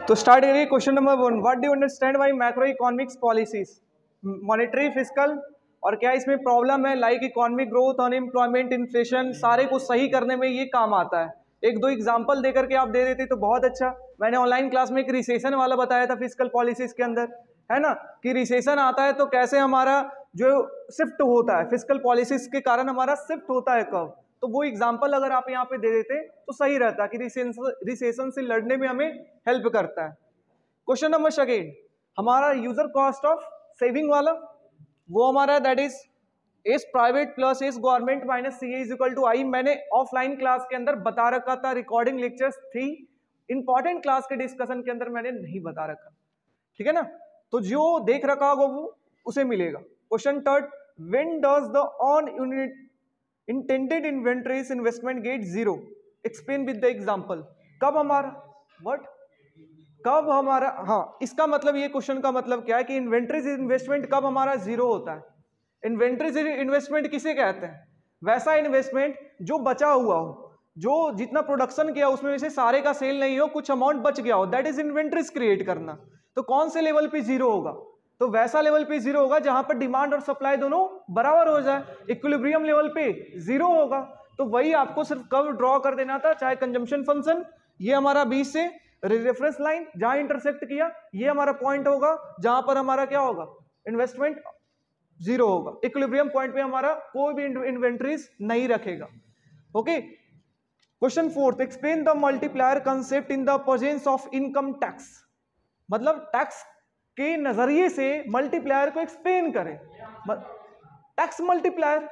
तो स्टार्ट करिए question number 1। What do you understand by macro economics policies? Monetary, fiscal, और क्या इसमें प्रॉब्लम है like economic growth, unemployment, inflation, सारे को सही करने में ये काम आता है। एक दो एग्जांपल देकर के आप दे देते तो बहुत अच्छा। मैंने ऑनलाइन क्लास में एक रिसेशन वाला बताया था फिस्कल पॉलिसीज के अंदर, है ना, कि रिसेशन आता है तो कैसे हमारा जो शिफ्ट होता है, फिस्कल पॉलिसीज के कारण हमारा शिफ्ट होता है कब, तो वो एग्जांपल अगर आप यहाँ पे दे देते तो सही रहता कि रिसेशन से लड़ने में हमें हेल्प करता है। क्वेश्चन नंबर सेकेंड, हमारा यूजर कॉस्ट ऑफ सेविंग वाला वो हमारा that is S private plus S government minus C is equal to I. मैंने ऑफलाइन क्लास के अंदर बता रखा था, रिकॉर्डिंग लेक्चर्स थी, इंपॉर्टेंट क्लास के डिस्कशन के अंदर मैंने नहीं बता रखा, ठीक है ना, तो जो देख रखा होगा वो उसे मिलेगा। Question third, when does the on unit intended inventories investment get zero? Explain with the example. कब हमारा व्हाट कब हमारा, हाँ, इसका मतलब ये क्वेश्चन का मतलब क्या है कि इन्वेंटरीज इन्वेस्टमेंट कब हमारा जीरो होता है। इन्वेंटरीज इन्वेस्टमेंट किसे कहते हैं? वैसा इन्वेस्टमेंट जो बचा हुआ हो, जो जितना प्रोडक्शन किया उसमें से सारे का सेल नहीं हो, कुछ अमाउंट बच गया हो, दैट इज इन्वेंटरीज क्रिएट करना। तो कौन से लेवल पे जीरो होगा? तो वैसा लेवल पे जीरो होगा जहां पर डिमांड और सप्लाई दोनों बराबर हो जाए, इक्विलिब्रियम लेवल पे जीरो होगा। तो वही आपको सिर्फ कब ड्रॉ कर देना था, चाहे कंजम्पशन फंक्शन, ये हमारा 20 से रेफरेंस लाइन जहां इंटरसेक्ट किया, ये हमारा पॉइंट होगा जहां पर हमारा क्या होगा, इन्वेस्टमेंट जीरो होगा। इक्विलिब्रियम पॉइंट पे हमारा कोई भी इन्वेंटरीज नहीं रखेगा। Okay, question fourth, explain the multiplier concept in the presence of income tax. मतलब टैक्स के नजरिए से मल्टीप्लायर को एक्सप्लेन करें। टैक्स मल्टीप्लायर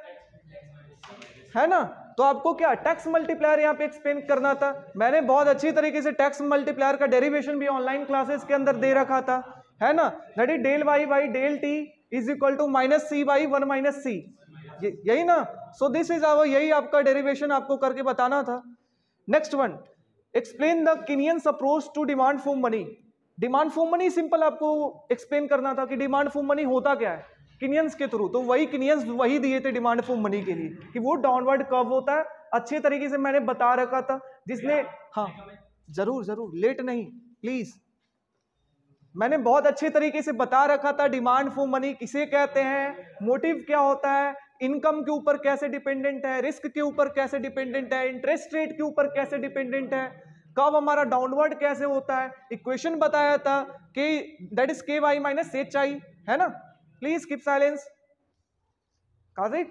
है ना, तो आपको क्या टैक्स मल्टीप्लायर यहाँ पे एक्सप्लेन करना था। मैंने बहुत अच्छी तरीके से टैक्स मल्टीप्लायर का डेरिवेशन भी ऑनलाइन क्लासेस के अंदर दे रखा था, है ना, that is del Y by del T is equal to minus C by 1 minus C, यही ना। सो दिस इज आवर, यही आपका डेरिवेशन आपको करके बताना था। Next one, explain the Keynesians approach to demand for money. Demand for money simple आपको explain करना था कि डिमांड फॉर मनी होता क्या है किनियंस के थ्रू। तो वही किनियंस वही दिए थे डिमांड फॉर मनी के लिए कि वो डाउनवर्ड कर्व होता है, अच्छे तरीके से मैंने बता रखा था जिसने, हाँ जरूर जरूर, लेट नहीं प्लीज, मैंने बहुत अच्छे तरीके से बता रखा था डिमांड फॉर मनी किसे कहते हैं, मोटिव क्या होता है, इनकम के ऊपर कैसे डिपेंडेंट है, रिस्क के ऊपर कैसे डिपेंडेंट है, इंटरेस्ट रेट के ऊपर कैसे डिपेंडेंट है, कब हमारा डाउनवर्ड कैसे होता है, इक्वेशन बताया था कि that is K Y minus H I, है ना। प्लीज कीप साइलेंस काजिक।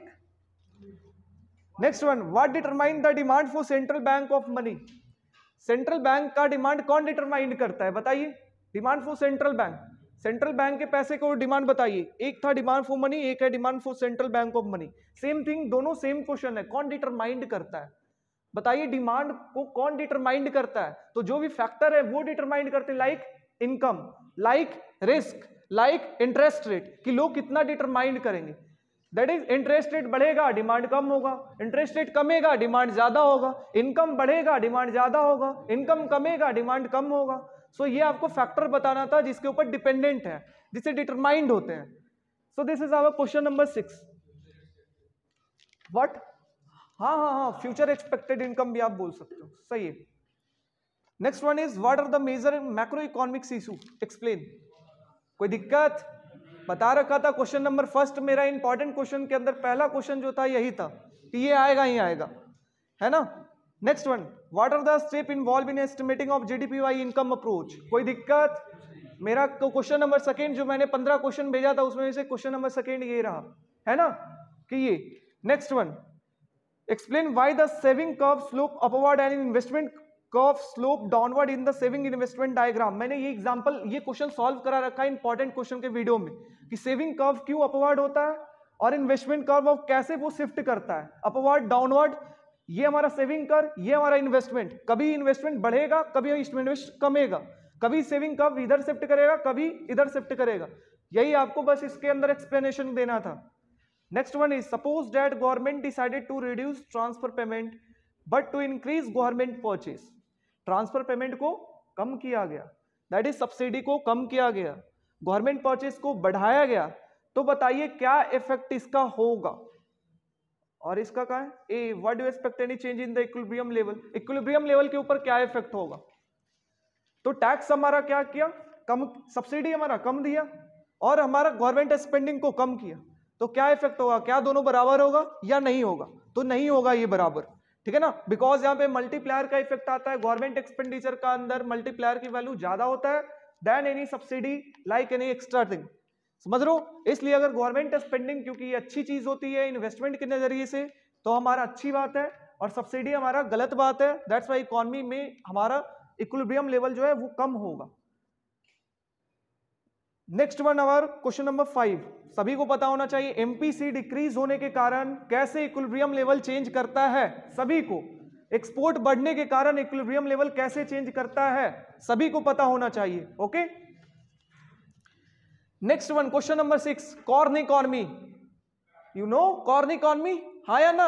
Next one, what determine the demand for central bank of money. Central bank का डिमांड कौन डिटरमाइन करता है बताइए? Demand for central bank, central bank के पैसे को डिमांड बताइए। एक था डिमांड फॉर मनी, एक है demand for central bank of money, same thing, दोनों सेम क्वेश्चन है, कौन डिटरमाइंड करता है बताइए? डिमांड को कौन डिटरमाइंड करता है? तो जो भी फैक्टर है वो डिटरमाइंड करते हैं, like income, like risk, like interest rate, कि लोग कितना डिटरमाइंड करेंगे। दैट इज इंटरेस्ट रेट बढ़ेगा डिमांड कम होगा, इंटरेस्ट रेट कमेगा डिमांड ज्यादा होगा, इनकम बढ़ेगा डिमांड ज्यादा होगा, इनकम कमेगा डिमांड कम होगा। सो ये आपको फैक्टर बताना था जिसके ऊपर डिपेंडेंट है, जिससे डिटरमाइंड होते हैं। So this is our question number 6। What, हाँ हाँ हाँ, फ्यूचर एक्सपेक्टेड इनकम भी आप बोल सकते हो, सही है। Next one is what are the major macro economics issue, explain. कोई दिक्कत? बता रखा था क्वेश्चन नंबर फर्स्ट, मेरा इंपॉर्टेंट क्वेश्चन के अंदर पहला क्वेश्चन जो था यही था कि ये आएगा ही आएगा, है ना। Next one, what are the step involve in estimating of GDP by income approach. कोई दिक्कत? मेरा क्वेश्चन नंबर सेकेंड जो मैंने 15 क्वेश्चन भेजा था उसमें से क्वेश्चन नंबर सेकेंड ये रहा, है ना, कि ये। Next one, explain why the saving curve slope upward and investment curve slope downward in the saving investment diagram. मैंने ये एग्जांपल, ये क्वेश्चन सॉल्व करा रखा है इंपॉर्टेंट क्वेश्चन के वीडियो में कि सेविंग कर्व क्यों अपवर्ड होता है और इन्वेस्टमेंट कर्व कैसे वो शिफ्ट करता है अपवर्ड डाउनवर्ड। ये हमारा सेविंग कर्व, ये हमारा इन्वेस्टमेंट, कभी इन्वेस्टमेंट बढ़ेगा कभी इन्वेस्ट कमेगा, कभी सेविंग कर्व इधर शिफ्ट करेगा कभी इधर शिफ्ट करेगा, यही आपको बस इसके अंदर एक्सप्लेनेशन देना था। Next one is suppose that government decided to reduce transfer payment but to increase government purchase. Transfer payment को कम किया गया, दैट इज सब्सिडी को कम किया गया, गवर्नमेंट परचेज को बढ़ाया गया, तो बताइए क्या इफेक्ट इसका होगा। और इसका क्या है? A, what do expect any change in the equilibrium level. Equilibrium level के ऊपर क्या इफेक्ट होगा? तो टैक्स हमारा क्या किया, कम, सब्सिडी हमारा कम दिया, और हमारा गवर्नमेंट स्पेंडिंग को कम किया। तो क्या इफेक्ट होगा, क्या दोनों बराबर होगा या नहीं होगा? तो नहीं होगा ये बराबर, ठीक है ना, बिकॉज यहाँ पे मल्टीप्लायर का इफेक्ट आता है। गवर्नमेंट एक्सपेंडिचर का अंदर मल्टीप्लायर की वैल्यू ज्यादा होता है then any subsidy like any extra thing, समझ रहे हो? इसलिए अगर गवर्नमेंट स्पेंडिंग, क्योंकि ये अच्छी चीज होती है इन्वेस्टमेंट के नजरिए से, तो हमारा अच्छी बात है, और सब्सिडी हमारा गलत बात है। दैट्स वाई इकोनॉमी में हमारा इक्विलिब्रियम लेवल जो है वो कम होगा। Next one our question number 5, सभी को पता होना चाहिए एमपीसी डिक्रीज होने के कारण कैसे इक्विलिब्रियम लेवल चेंज करता है। सभी को एक्सपोर्ट बढ़ने के कारण इक्विलिब्रियम लेवल कैसे चेंज करता है, सभी को पता होना चाहिए। Okay, next one question number 6, corn economy. You know corn economy, हाँ या ना,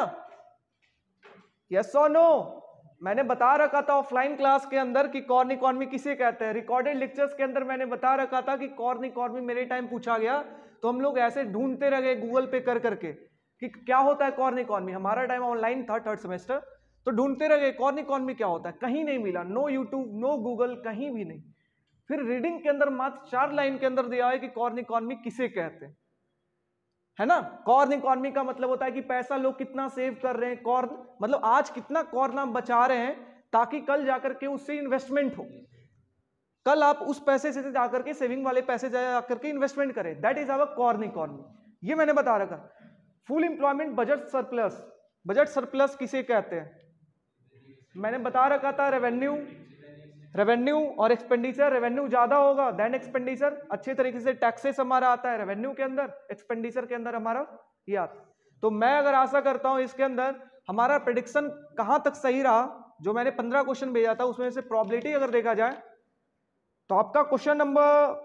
यस और नो? मैंने बता रखा था ऑफलाइन क्लास के अंदर कि कॉर्न इकॉनमी किसे कहते हैं। रिकॉर्डेड लेक्चर्स के अंदर मैंने बता रखा था कि कॉर्न इकॉनमी मेरे टाइम पूछा गया तो हम लोग ऐसे ढूंढते रह गए गूगल पे कर करके कि क्या होता है कॉर्न इकॉनमी। हमारा टाइम ऑनलाइन था, थर्ड सेमेस्टर, तो ढूंढते रह गए कॉर्न इकॉनमी क्या होता है, कहीं नहीं मिला, नो यूट्यूब नो गूगल, कहीं भी नहीं। फिर रीडिंग के अंदर मात्र 4 लाइन के अंदर दिया है कि कॉर्न इकॉनमी किसे कहते हैं, है ना। कॉर्न इकॉनमी का मतलब होता है कि पैसा लोग कितना सेव कर रहे हैं, कॉर्न मतलब आज कितना कॉर्न आप बचा रहे हैं ताकि कल जाकर के उससे इन्वेस्टमेंट हो, कल आप उस पैसे से जाकर के सेविंग वाले पैसे जाकर के इन्वेस्टमेंट करें, that is our corn economy. ये मैंने बता रखा। Full employment budget surplus, budget surplus किसे कहते हैं, मैंने बता रखा था रेवेन्यू, रेवेन्यू और एक्सपेंडिचर, रेवेन्यू ज्यादा होगा देन एक्सपेंडिचर, अच्छे तरीके से टैक्सेस हमारा आता है रेवेन्यू के अंदर, एक्सपेंडिचर के अंदर हमारा ये आता। तो मैं अगर आशा करता हूं इसके अंदर हमारा प्रेडिक्शन कहां तक सही रहा, जो मैंने 15 क्वेश्चन भेजा था उसमें से प्रोबेबिलिटी अगर देखा जाए तो आपका question number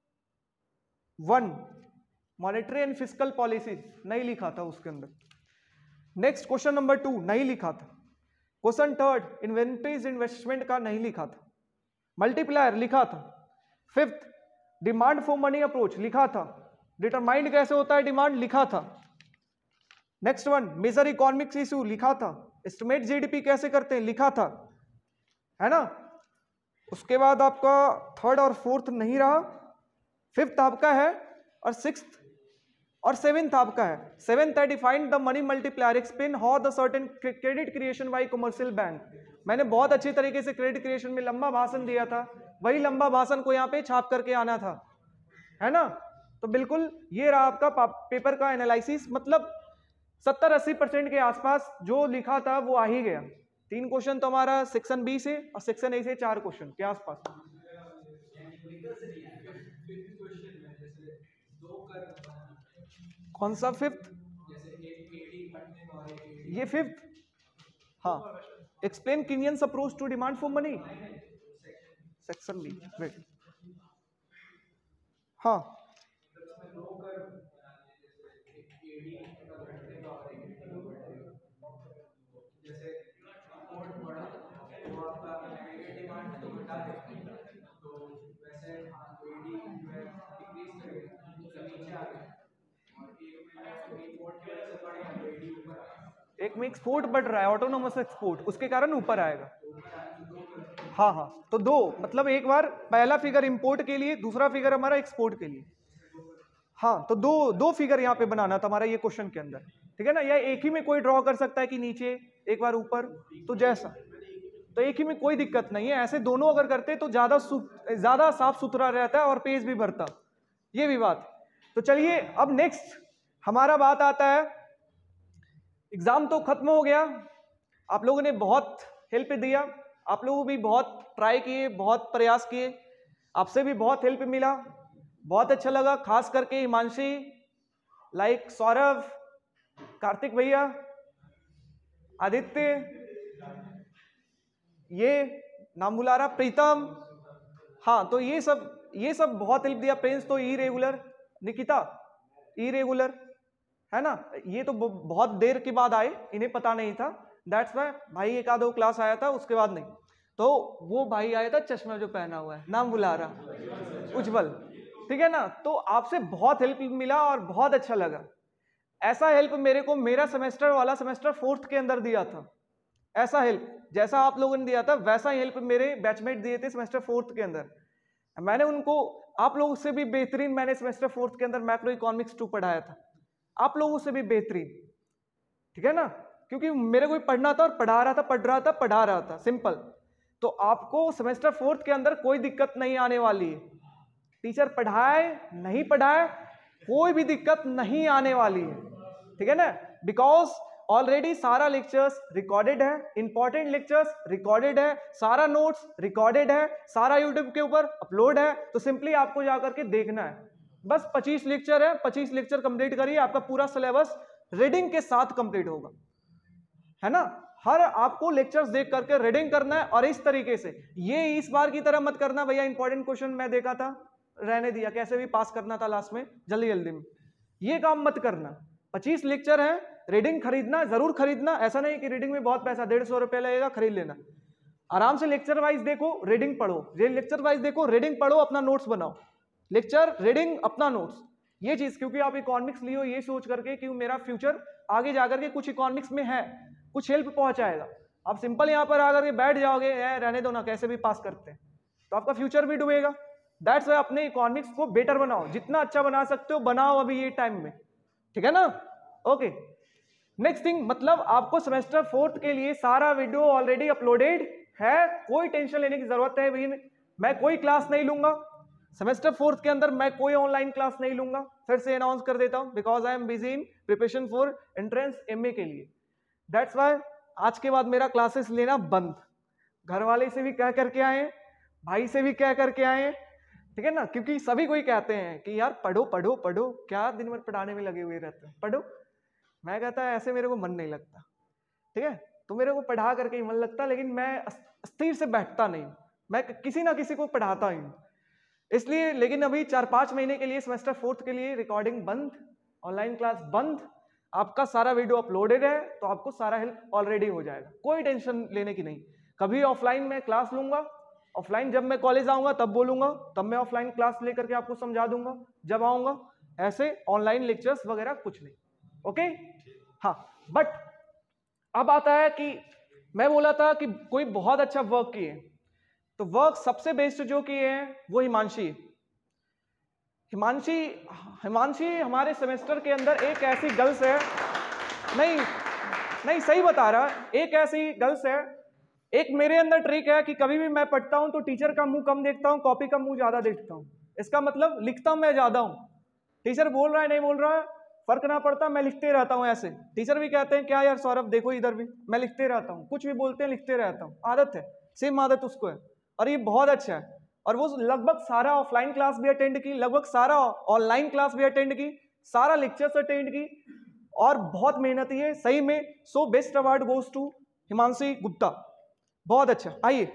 1 monetary and fiscal policy नहीं लिखा था उसके अंदर। नेक्स्ट क्वेश्चन नंबर 2 नहीं लिखा था। क्वेश्चन 3 इन्वेंटरीज इन्वेस्टमेंट का नहीं लिखा था। मल्टीप्लायर लिखा था। 5th demand for money approach लिखा था। डिटरमाइंड कैसे होता है डिमांड लिखा था। Next one major economics issue लिखा था। एस्टिमेट जीडीपी कैसे करते हैं लिखा था, है ना। उसके बाद आपका 3rd और 4th नहीं रहा, 5th आपका है और 6th और 7th आपका है। 7th है define the money multiplier, explain how the certain credit creation by commercial bank. मैंने बहुत अच्छी तरीके से क्रेडिट क्रिएशन में लंबा भाषण दिया था, वही लंबा भाषण को यहाँ पे छाप करके आना था, है ना। तो बिल्कुल ये रहा आपका पेपर का एनालिसिस, मतलब 70-80% के आसपास जो लिखा था वो आ ही गया। 3 क्वेश्चन तो हमारा सेक्शन बी से और सेक्शन ए से 4 क्वेश्चन के आसपास। कौन सा 5th, ये 5th, हाँ। Explain Keynesians approach to demand for money, section B, wait, हाँ। एक में एक्सपोर्ट बढ़ रहा है, ऑटोनोमस एक्सपोर्ट, उसके कारण ऊपर आएगा। हाँ हाँ, तो 2 मतलब एक बार पहला फिगर इंपोर्ट के लिए, दूसरा फिगर हमारा एक्सपोर्ट के लिए। हाँ, तो दो फिगर यहाँ पे बनाना था हमारा ये क्वेश्चन के अंदर, ठीक है ना। या एक ही में कोई ड्रॉ कर सकता है कि नीचे एक बार ऊपर, तो जैसा, तो एक ही में कोई दिक्कत नहीं है। ऐसे दोनों अगर करते तो ज्यादा साफ सुथरा रहता है और पेज भी भरता, ये भी बात। तो चलिए अब नेक्स्ट हमारा बात आता है, एग्जाम तो खत्म हो गया, आप लोगों ने बहुत हेल्प दिया, आप लोगों भी बहुत ट्राई किए, बहुत प्रयास किए, आपसे भी बहुत हेल्प मिला, बहुत अच्छा लगा। खास करके हिमांशी, लाइक सौरभ, कार्तिक भैया, आदित्य, ये नाम बुला रहा, प्रीतम, हाँ, तो ये सब बहुत हेल्प दिया। प्रिंस तो इरेगुलर, निकिता इरेगुलर, है ना। ये तो बहुत देर के बाद आए, इन्हें पता नहीं था, दैट्स वाई भाई एक आधो क्लास आया था, उसके बाद नहीं। तो वो भाई आया था चश्मा जो पहना हुआ है, नाम बुला रहा, उज्जवल, ठीक है ना। तो आपसे बहुत हेल्प मिला और बहुत अच्छा लगा। ऐसा हेल्प मेरे को मेरा सेमेस्टर वाला सेमेस्टर 4th के अंदर दिया था, ऐसा हेल्प जैसा आप लोगों ने दिया था वैसा ही हेल्प मेरे बैचमेट दिए थे सेमेस्टर 4th के अंदर। मैंने उनको आप लोगों से भी बेहतरीन मैंने सेमेस्टर 4th के अंदर मैक्रो इकोनॉमिक्स 2 पढ़ाया था, आप लोगों से भी बेहतरीन, ठीक है ना, क्योंकि मेरे को पढ़ना था और पढ़ा रहा था सिंपल। तो आपको सेमेस्टर 4th के अंदर कोई दिक्कत नहीं आने वाली है, टीचर पढ़ाए नहीं पढ़ाए कोई भी दिक्कत नहीं आने वाली है, ठीक है ना, बिकॉज ऑलरेडी सारा लेक्चर्स रिकॉर्डेड है, इंपॉर्टेंट लेक्चर्स रिकॉर्डेड है, सारा नोट्स रिकॉर्डेड है, सारा यूट्यूब के ऊपर अपलोड है। तो सिंपली आपको जाकर के देखना है, बस 25 लेक्चर है, 25 लेक्चर कंप्लीट करिए, आपका पूरा सिलेबस रीडिंग के साथ कंप्लीट होगा, है ना। हर आपको लेक्चर्स देख करके रीडिंग करना है, और इस तरीके से ये इस बार की तरह मत करना भैया इंपॉर्टेंट क्वेश्चन मैं देखा था रहने दिया, कैसे भी पास करना था लास्ट में जल्दी जल्दी में, ये काम मत करना। 25 लेक्चर है, रीडिंग खरीदना जरूर खरीदना, ऐसा नहीं कि रीडिंग में बहुत पैसा 150 रुपया लगेगा खरीद लेना, आराम से लेक्चर वाइज देखो रीडिंग पढ़ो, लेक्चर वाइज देखो रीडिंग पढ़ो, अपना नोट्स बनाओ, लेक्चर रीडिंग अपना नोट्स, ये चीज, क्योंकि आप इकोनॉमिक्स लियो ये सोच करके कि मेरा फ्यूचर आगे जाकर के कुछ इकोनॉमिक्स में है, कुछ हेल्प पहुंचाएगा। आप सिंपल यहाँ पर आकर के बैठ जाओगे रहने दो ना कैसे भी पास करते हैं, तो आपका फ्यूचर भी डूबेगा। दैट्स वाई अपने इकोनॉमिक्स को बेटर बनाओ, जितना अच्छा बना सकते हो बनाओ अभी ये टाइम में, ठीक है ना। ओके, नेक्स्ट थिंग, मतलब आपको सेमेस्टर 4th के लिए सारा वीडियो ऑलरेडी अपलोडेड है, कोई टेंशन लेने की जरूरत है भी। मैं कोई क्लास नहीं लूंगा सेमेस्टर 4th के अंदर, मैं कोई ऑनलाइन क्लास नहीं लूंगा, फिर से अनाउंस कर देता हूं, because I am busy in preparation for entrance MA के लिए। दैट्स वाई आज के बाद मेरा क्लासेस लेना बंद, घर वाले से भी कह करके आए, भाई से भी कह करके आए, ठीक है ना, क्योंकि सभी कोई कहते हैं कि यार पढ़ो पढ़ो पढ़ो, क्या दिन भर पढ़ाने में लगे हुए रहते हैं, पढ़ो। मैं कहता है ऐसे मेरे को मन नहीं लगता, ठीक है, तो मेरे को पढ़ा करके ही मन लगता, लेकिन मैं अस्थिर से बैठता नहीं, मैं किसी ना किसी को पढ़ाता ही हूँ इसलिए। लेकिन अभी 4-5 महीने के लिए सेमेस्टर 4th के लिए रिकॉर्डिंग बंद, ऑनलाइन क्लास बंद, आपका सारा वीडियो अपलोडेड है, तो आपको सारा हेल्प ऑलरेडी हो जाएगा, कोई टेंशन लेने की नहीं। कभी ऑफलाइन में क्लास लूंगा, ऑफलाइन जब मैं कॉलेज आऊंगा तब बोलूंगा, तब मैं ऑफलाइन क्लास लेकर के आपको समझा दूंगा जब आऊंगा, ऐसे ऑनलाइन लेक्चर्स वगैरह कुछ नहीं, ओके। हाँ, बट अब आता है कि मैं बोला था कि कोई बहुत अच्छा वर्क किए, तो वर्क सबसे बेस्ट जो किए हैं वो हिमांशी हमारे सेमेस्टर के अंदर एक ऐसी गर्ल्स है, नहीं सही बता रहा, एक ऐसी गर्ल्स है, एक मेरे अंदर ट्रिक है कि कभी भी मैं पढ़ता हूं तो टीचर का मुंह कम देखता हूं, कॉपी का मुंह ज्यादा देखता हूं, इसका मतलब लिखता मैं ज्यादा हूं, टीचर बोल रहा है नहीं बोल रहा है फर्क ना पड़ता, मैं लिखते रहता हूं। ऐसे टीचर भी कहते हैं क्या यार सौरभ देखो इधर भी, मैं लिखते रहता हूं, कुछ भी बोलते हैं लिखते रहता हूं, आदत है, सेम आदत उसको है, और ये बहुत अच्छा है। और वो लगभग सारा ऑफलाइन क्लास भी अटेंड की, लगभग सारा ऑनलाइन क्लास भी अटेंड की, सारा लेक्चर्स अटेंड की, और बहुत मेहनती है सही में। So best award goes to Himanshi Gupta, बहुत अच्छा। आइए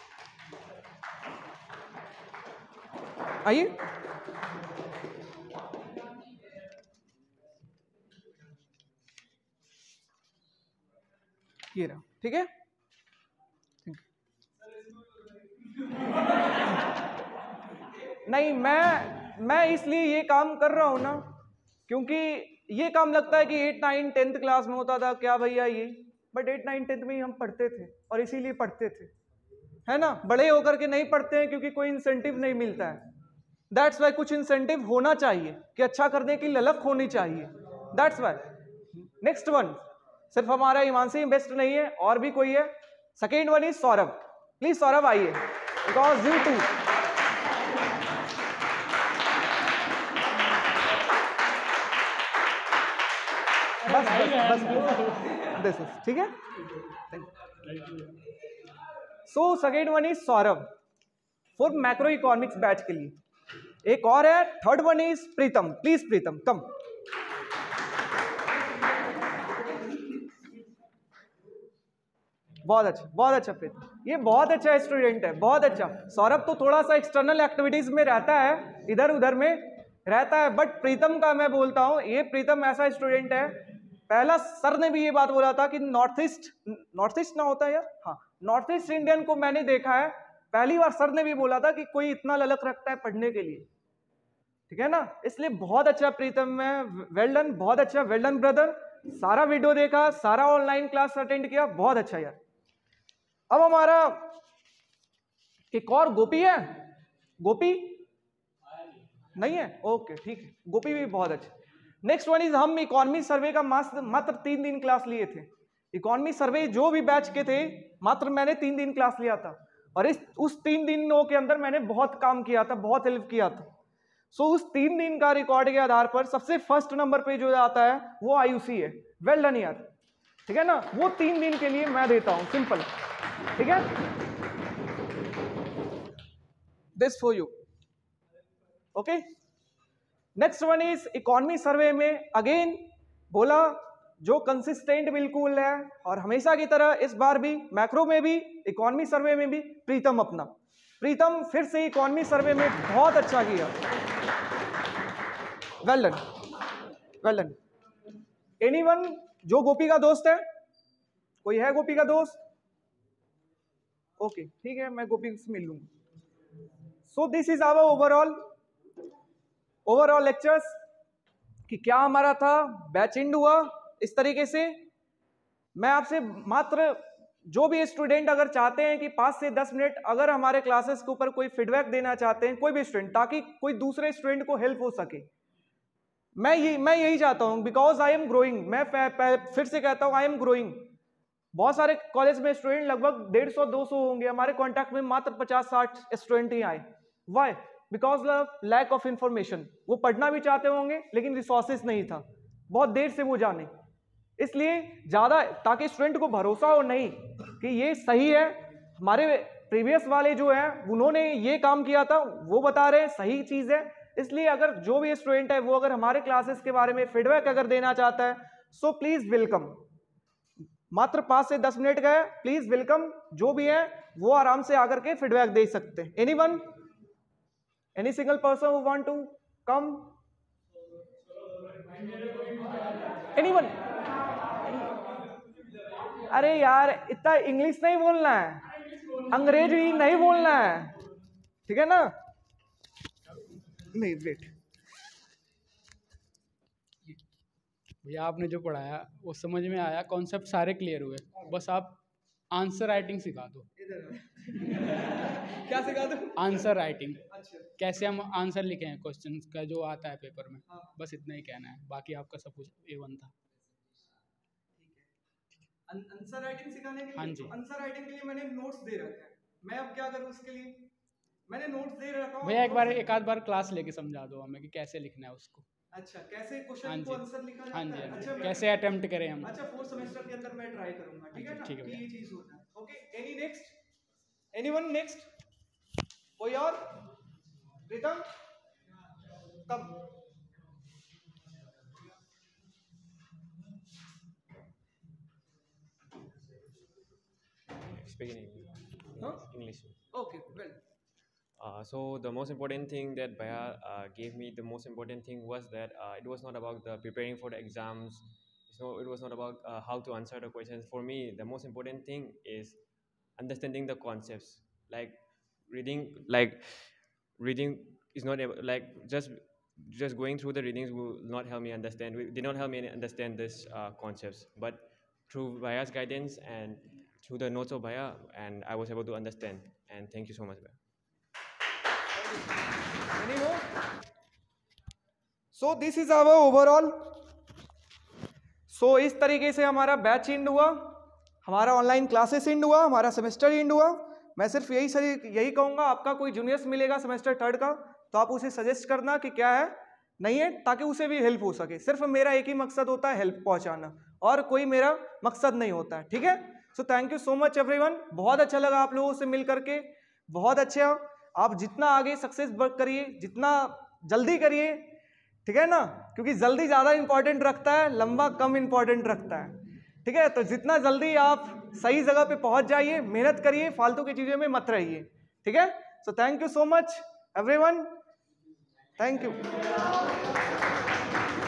आइए, ये रहा, ठीक है। नहीं, मैं इसलिए ये काम कर रहा हूं ना, क्योंकि ये काम लगता है कि 8, 9, 10th क्लास में होता था क्या भैया ये, बट 8, 9, 10th में ही हम पढ़ते थे, और इसीलिए पढ़ते थे, है ना। बड़े होकर के नहीं पढ़ते हैं क्योंकि कोई इंसेंटिव नहीं मिलता है, दैट्स वाई कुछ इंसेंटिव होना चाहिए कि अच्छा करने की ललक होनी चाहिए, दैट्स वाई। नेक्स्ट वन, सिर्फ हमारा हिमांशी बेस्ट नहीं है, और भी कोई है। Second one is Saurabh, please Saurabh आइए, बिकॉज यू टू, बस ठीक है। So second one is Saurabh for macro economics batch के लिए, एक और है, third one is Pritam, please Pritam come. बहुत अच्छा प्रीतम, ये बहुत अच्छा स्टूडेंट है, बहुत अच्छा। सौरभ तो थोड़ा सा एक्सटर्नल एक्टिविटीज में रहता है, इधर उधर में रहता है, बट प्रीतम का मैं बोलता हूं, ये प्रीतम ऐसा स्टूडेंट है, पहला सर ने भी ये बात बोला था कि नॉर्थ ईस्ट ना होता है यार, हाँ, नॉर्थ ईस्ट इंडियन को मैंने देखा है, पहली बार सर ने भी बोला था कि कोई इतना ललक रखता है पढ़ने के लिए, ठीक है ना। इसलिए बहुत अच्छा प्रीतम है, वेल डन, बहुत अच्छा, वेल डन ब्रदर। सारा वीडियो देखा, सारा ऑनलाइन क्लास अटेंड किया, बहुत अच्छा यार। अब हमारा एक और गोपी है, गोपी नहीं है, ओके ठीक है, गोपी भी बहुत अच्छा। नेक्स्ट वन इज, हम इकोनॉमी सर्वे का मात्र 3 दिन क्लास लिए थे। इकोनॉमी सर्वे जो भी बैच के थे, मात्र मैंने 3 दिन क्लास लिया था, और उस 3 दिनों के अंदर मैंने बहुत काम किया था, बहुत हेल्प किया था। सो उस 3 दिन का रिकॉर्ड के आधार पर सबसे फर्स्ट नंबर पे जो आता है वो आयुषी है। वेल डन यार, ठीक है ना, वो 3 दिन के लिए मैं देता हूं, सिंपल, ठीक है, this for you, okay. Next one is economy survey में अगेन बोला, जो कंसिस्टेंट बिल्कुल है, और हमेशा की तरह इस बार भी मैक्रो में भी इकोनॉमी सर्वे में भी प्रीतम अपना, प्रीतम फिर से इकोनॉमी सर्वे में बहुत अच्छा किया, well done, well done. Anyone जो गोपी का दोस्त है, कोई है गोपी का दोस्त? ओके ठीक है, मैं गोपी से मिल लूंगा। So this is our overall lectures, कि क्या हमारा था, बैच एंड हुआ इस तरीके से। मैं आपसे मात्र, जो भी स्टूडेंट अगर चाहते हैं कि 5 से 10 मिनट अगर हमारे क्लासेस के ऊपर कोई फीडबैक देना चाहते हैं, कोई भी स्टूडेंट, ताकि कोई दूसरे स्टूडेंट को हेल्प हो सके, मैं यही चाहता हूं, बिकॉज आई एम ग्रोइंग। मैं फिर से कहता हूं, आई एम ग्रोइंग। बहुत सारे कॉलेज में स्टूडेंट लगभग 150-200 होंगे, हमारे कॉन्टैक्ट में मात्र 50-60 स्टूडेंट ही आए। Why? Because of lack of information. वो पढ़ना भी चाहते होंगे लेकिन रिसोर्सेज नहीं था, बहुत देर से वो जाने, इसलिए ज्यादा, ताकि स्टूडेंट को भरोसा हो नहीं कि ये सही है, हमारे प्रीवियस वाले जो है उन्होंने ये काम किया था, वो बता रहे हैं सही चीज है। इसलिए अगर जो भी स्टूडेंट है वो अगर हमारे क्लासेस के बारे में फीडबैक अगर देना चाहता है, सो प्लीज वेलकम। मात्र 5 से 10 मिनट का है, प्लीज वेलकम। जो भी है वो आराम से आकर के फीडबैक दे सकते हैं। Anyone, any single person who want to come? Anyone? अरे यार, इतना इंग्लिश नहीं बोलना है, अंग्रेजी नहीं बोलना है, ठीक है ना? नहीं, वेट भैया, आपने जो पढ़ाया वो समझ में आया, कॉन्सेप्ट सारे क्लियर हुए, बस आप आंसर राइटिंग सिखा दो। क्या सिखा दो? Answer writing. अच्छा, कैसे हम आंसर लिखे हैं क्वेश्चन का जो आता है पेपर में, बस इतना ही कहना है, बाकी आपका सब कुछ A1 था। आंसर राइटिंग सिखाने के लिए? हाँ जी। तो आंसर राइटिंग के लिए मैंने नोट्स दे रखे हैं, मैं अब क्या करूं उसके लिए? मैंने नोट्स दे रखा हूं भैया, एक आध बार क्लास लेके समझा दो हमें कि कैसे लिखना है उसको। अच्छा, कैसे क्वेश्चन को आंसर लिखा जाता है? हाँ जी, अच्छा, कैसे अटेम्प्ट करें हम। अच्छा, 4th सेमेस्टर के अंदर मैं ट्राई करूंगा, ठीक है ना? ठीक है भैया। ये चीज होता है। Okay, any next? Anyone next? कोई और? प्रीतम कब? Speaking English. Okay, well. So the most important thing that Bhaiya gave me, the most important thing was that it was not about the preparing for the exams. So it was not about how to answer the questions. For me, the most important thing is understanding the concepts. Reading is not like just going through the readings will not help me understand. Did not help me understand this concepts. But through Bhaiya's guidance and through the notes of Bhaiya, and I was able to understand. And thank you so much, Bhaiya. Any more? So this is our overall. So इस तरीके से हमारा batch and हुआ, हमारा online classes and हुआ, हमारा semester and हुआ। मैं सिर्फ यही कहूँगा, आपका कोई जूनियर्स मिलेगा सेमेस्टर 3rd का, तो आप उसे सजेस्ट करना कि क्या है नहीं है, ताकि उसे भी हेल्प हो सके। सिर्फ मेरा एक ही मकसद होता है, हेल्प पहुँचाना, और कोई मेरा मकसद नहीं होता है, ठीक है? So thank you so much everyone, बहुत अच्छा लगा आप लोगों से मिल करके, बहुत अच्छा। आप जितना आगे सक्सेस करिए, जितना जल्दी करिए, ठीक है ना, क्योंकि जल्दी ज़्यादा इंपॉर्टेंट रखता है, लंबा कम इंपॉर्टेंट रखता है, ठीक है? तो जितना जल्दी आप सही जगह पे पहुंच जाइए, मेहनत करिए, फालतू की चीज़ों में मत रहिए, ठीक है? So thank you so much everyone, thank you.